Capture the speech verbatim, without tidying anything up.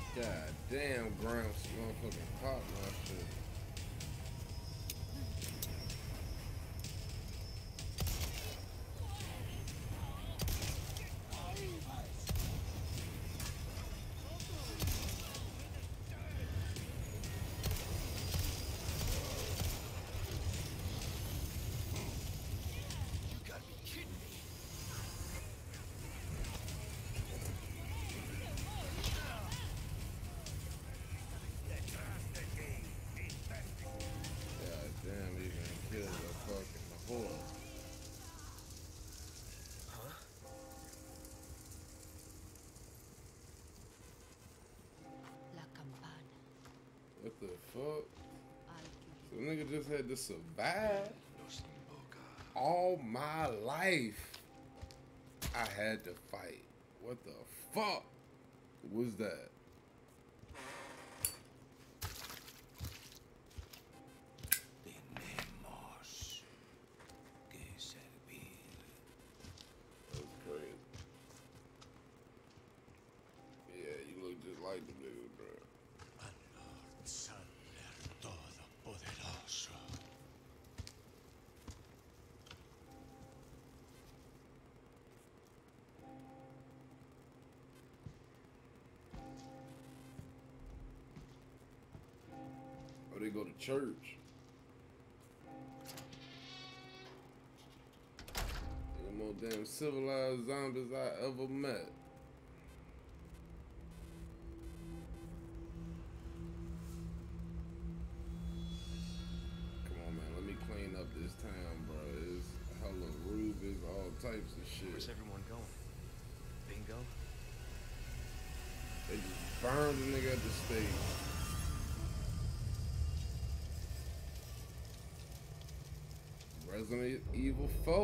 God damn, Gramps motherfucking pop my shit. God damn, he even killed a fucking horse. Huh? La campana. What the fuck? Al So nigga just had to survive Nos invoca. all my life. I had to fight. What the fuck was that? Tenemos que servir. That's crazy. Yeah, you look just like the nigga, bro. Al Lord Sander Todopoderoso. Or they go to church. They the most damn civilized zombies I ever met. Come on, man. Let me clean up this town, bro. It's hella rubies, all types of shit. Where's everyone going? Bingo? They just burned the nigga at the stake. Resident Evil four.